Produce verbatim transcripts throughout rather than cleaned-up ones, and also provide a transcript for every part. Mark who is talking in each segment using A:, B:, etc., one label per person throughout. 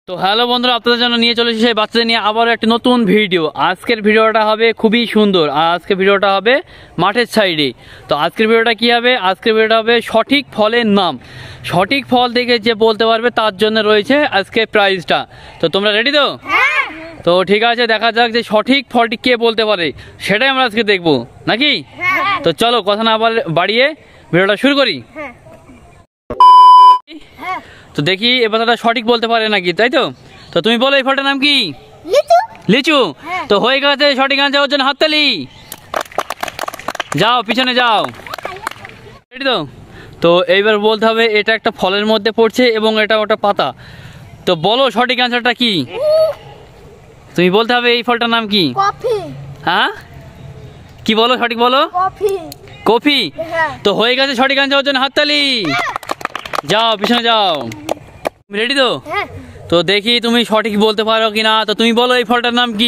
A: তো হ্যালো বন্ধুরা, আপনাদের জন্য নিয়ে চলে এসেছি বাচ্চাদের নিয়ে আবার একটা নতুন ভিডিও। আজকের ভিডিওটা হবে খুবই সুন্দর, আর আজকের ভিডিওটা হবে মাঠের সাইডে। তো আজকের ভিডিওটা কি হবে? আজকের ভিডিওটা হবে সঠিক ফলের নাম। সঠিক ফল দেখে যে বলতে পারবে তার জন্য রয়েছে আজকে প্রাইজটা। তো তোমরা রেডি তো? তো ঠিক আছে, দেখা যাক যে সঠিক ফলটি কে বলতে পারে, সেটাই আমরা আজকে দেখবো নাকি। তো চলো কথা না বাড়িয়ে ভিডিওটা শুরু করি। তো দেখি এ কথাটা সঠিক বলতে পারে নাকি, তাই তো? তো তুমি বলো এই ফলটার নাম কি? লিচু। লিচু। তো হয়ে গেছে, সঠিক আনসার ওর জন্য হাততালি। যাও পিছনে যাও। রেডি তো? তো এইবার বলতে হবে এটা একটা ফলের মধ্যে পড়ছে এবং এটা ওটা পাতা। তো বলো সঠিক আনসারটা কি? তুমি বলতে হবে এই ফলটার নাম কি?
B: কফি।
A: হ্যাঁ কি বলো, সঠিক বলো।
B: কফি।
A: কফি। তো হয়ে গেছে, সঠিক আনসার ওর জন্য হাততালি। যাও পিছনে যাও। রেডি তো? তো দেখি তুমি সঠিক বলতে পারো কিনা। তো তুমি বলো এই ফলটার নাম কি?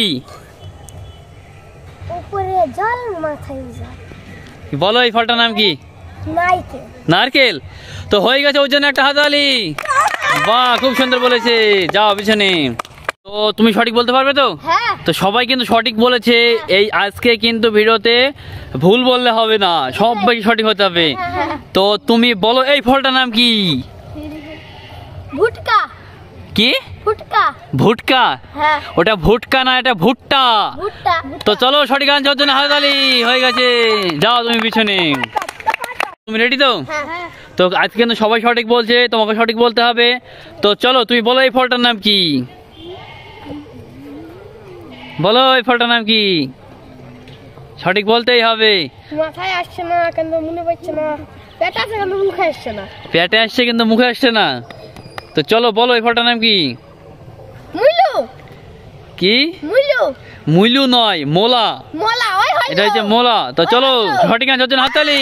B: উপরে জল মাথায় জল।
A: বলো এই ফলটার নাম কি?
B: নারকেল।
A: নারকেল। তো হয়ে গেছে, ওর জন্য একটা হাততালি। বাহ, খুব সুন্দর বলেছে। যাও পিছনে। তো তুমি সঠিক বলতে পারবে তো?
B: হ্যাঁ।
A: তো সবাই কিন্তু সঠিক বলেছে। এই আজকে কিন্তু ভিডিওতে ভুল বললে হবে না, সবাইকে সঠিক হতে হবে। তো তুমি বলো এই ফলটার নাম কি?
B: ভুটকা।
A: কি?
B: ভুটকা।
A: ভুটকা?
B: হ্যাঁ।
A: ওটা ভুটকা না, এটা ভুট্টা।
B: ভুট্টা।
A: তো চলো সঠিক আনসার জন্য হাততালি। হয়ে গেছে, যাও তুমি পিছনে। তুমি রেডি তো?
B: হ্যাঁ।
A: তো আজকে কিন্তু সবাই সঠিক বলছে, তোমাকে সঠিক বলতে হবে। তো চলো তুমি বলো এই ফলটার নাম কি? বলো এই ফলটার নাম কি? সঠিক বলতেই হবে।
B: মাথায় আসছে না, কিন্তু মনে পড়ছে না। পেটে আছে কিন্তু মুখে আসছে না।
A: পেটে আসছে কিন্তু মুখে আসছে না। তো চলো বলো এই ফলটার নাম কি?
B: মুইলু।
A: কি?
B: মুইলু।
A: মুইলু নয়, মোলা।
B: মোলা। ওই হলো।
A: এটা হচ্ছে মোলা। তো চলো সঠিক আনসার জন্য হাততালি।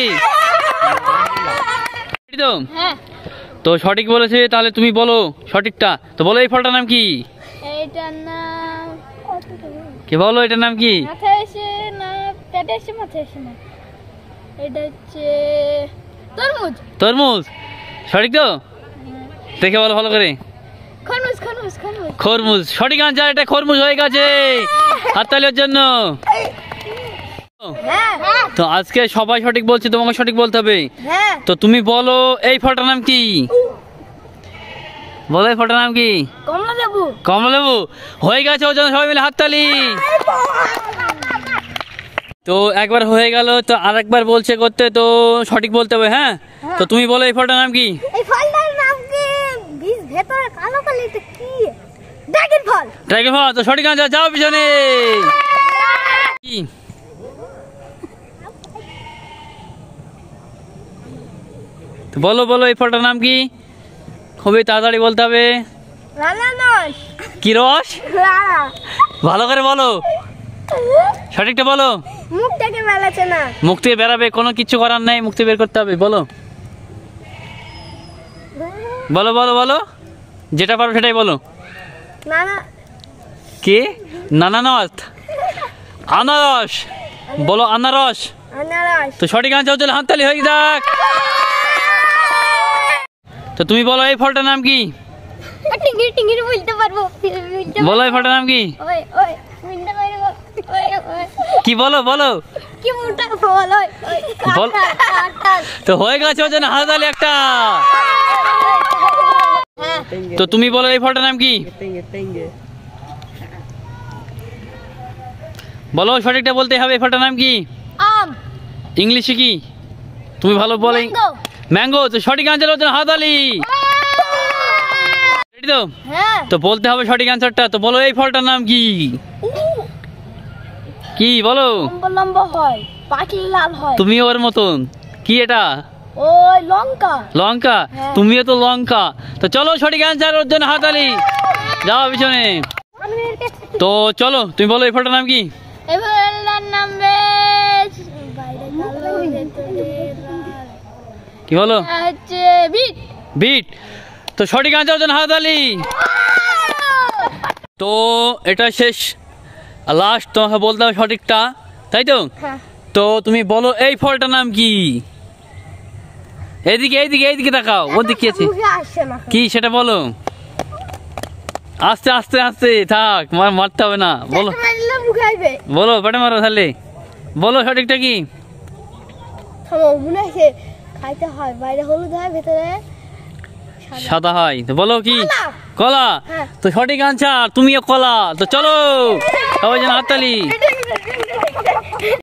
A: তো
B: হ্যাঁ।
A: তো সঠিক বলেছে, তাহলে তুমি বলো সঠিকটা। তো বলো এই ফলটার নাম কি?
B: এইটার নাম
A: কি বলো এটার নাম কি?
B: মাথায় আসে না, পেটে আসে, মাথায় আসে না। এটা হচ্ছে তরমুজ।
A: তরমুজ। সঠিক তো? দেখে বলো ভালো করে।
B: খরমুজ। খরমুজ। খরমুজ।
A: খরমুজ। সঠিক আনসার, এটা খরমুজ হয়ে গেছে। হাততালির জন্য।
B: হ্যাঁ।
A: তো আজকে সবাই সঠিক বলছে, তোমাকে সঠিক বলতে হবে।
B: হ্যাঁ।
A: তো তুমি বলো এই ফলটার নাম কি? বলো এই ফলটার নাম কি?
B: কমলা লেবু।
A: কমলা লেবু। হয়ে গেছে, ওর জন্য সবাই মিলে হাততালি। তো একবার হয়ে গেল, তো আরেকবার বলছে করতে, তো সঠিক বলতে হবে। হ্যাঁ। তো তুমি বলো এই ফলটার নাম কি?
B: এই ফলটার নাম কি? বীজ ভেতরে কালো কালো, এটা কি? ড্রাগন ফল।
A: ড্রাগন ফল। তো সঠিক আনসার, যাও পিছনে। কি? তো বলো বলো এই ফলটার নাম কি? খুবই তাড়াতাড়ি বলতে হবে।
B: আনারস।
A: কি রস? ভালো করে বলো, সঠিকটা বলো।
B: মুখ থেকে বেলাচ্ছে না।
A: মুখ থেকে বেরাবে, কোনো কিছু করার নাই, মুখ থেকে বের করতে হবে। বলো বলো বলো বলো, যেটা পারো সেটাই বলো।
B: না না।
A: কি? নানানস। আনারস। বলো আনারস।
B: আনারস।
A: তো সঠিক আনসার চলে, হাততালি হয়ে যাক। তো তুমি বলো এই ফলটার নাম কি?
B: টিঙ্গির টিঙ্গির বলতে পারবো।
A: বলো এই ফলটার নাম কি?
B: ওই ওই বলতে পারবো। ওই ওই
A: কি বলো বলো।
B: কি মোটা ফল ওই।
A: বল। তো হয়ে গেছে, ওর জন্য হাততালি একটা। তো তুমি বলো এই ফলটার নাম কি? বলো সঠিকটা বলতে হবে। এই ফলটার নাম কি?
B: আম।
A: ইংলিশে কি? তুমি ভালো বলো। ম্যাঙ্গো। তো সঠিক আনসার, ওর জন্য হাততালি। রেডি তো?
B: হ্যাঁ।
A: তো বলতে হবে সঠিক আনসারটা। তো বলো এই ফলটার নাম কি? কি বলো?
B: লম্বা লম্বা হয়, পাকলে লাল হয়।
A: তুমি ওর মতন। কি এটা?
B: ওই লঙ্কা।
A: লঙ্কা। তুমিও তো লঙ্কা। তো চলো সঠিক আনসার, ওর জন্য হাততালি। যাও পিছনে। তো চলো তুমি বলো এই ফলটার নাম কি?
B: এই ফলটার নাম বেশ বাইরে কালো, ভেতরে লাল।
A: কি বলো?
B: হচ্ছে বিট।
A: বিট। তো সঠিক আনসার, ওর জন্য হাততালি। তো এটা শেষ, লাস্ট তোমাকে বলতে হবে সঠিকটা, তাই তো? তো তুমি বলো এই ফলটার নাম কি? এইদিকে এইদিকে এইদিকে তাকাও, ওদিকে কি আছে? কি সেটা বলো। আস্তে আস্তে আস্তে থাক, মার মারতে হবে না। বলো
B: একটা মারলে মুখে আইবে।
A: বলো পেটে মারো তাহলে। বলো সঠিকটা কি?
B: থামো, মনে আছে খাইতে হয়, বাইরে হলুদ হয়, ভেতরে সাদা।
A: সাদা হয়। তো বলো কি?
B: কলা।
A: কলা।
B: হ্যাঁ।
A: তো সঠিক আনসার, তুমিও কলা। তো চলো সবাই যেন হাততালি।